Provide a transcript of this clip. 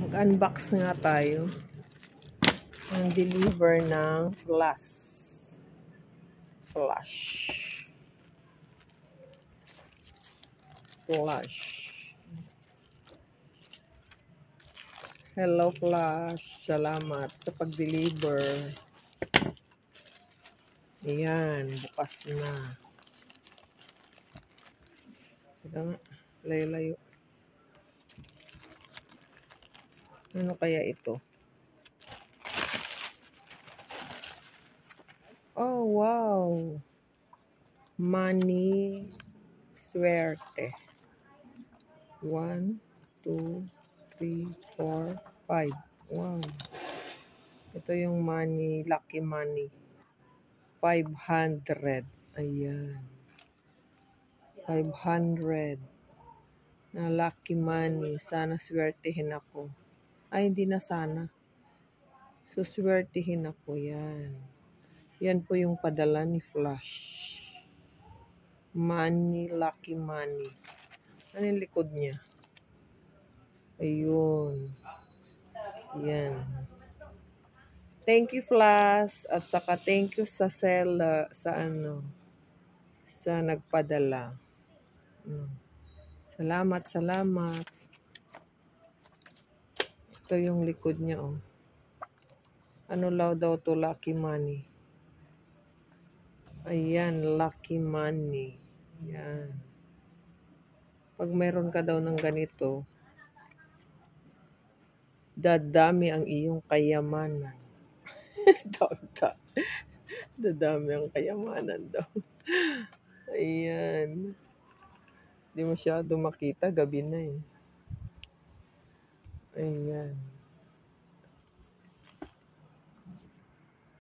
Mag-unbox nga tayo. Ang deliver ng Flash. Hello Flash. Salamat sa pag-deliver. Ayan, bukas na. Ito nga, layo-layo. Ano kaya ito? Oh, wow. Money Swerte. 1, 2, 3, 4, 5. Wow. Ito yung money, lucky money. 500. Ayan. 500. Na lucky money. Sana swertihin ako. Ay, hindi na sana. So, swertihin ako. Yan. Yan po yung padala ni Flash. Money, lucky money. Ano yung likod niya? Ayun. Yan. Thank you, Flash. At saka thank you sa seller, sa nagpadala. Salamat. Ito yung likod niya, oh. Ano daw to, lucky money. Ayan, lucky money. Yan. Pag mayroon ka daw ng ganito, dadami ang iyong kayamanan. Dadami ang kayamanan daw. Ayan. Hindi masyado makita, gabi na eh. Ayan.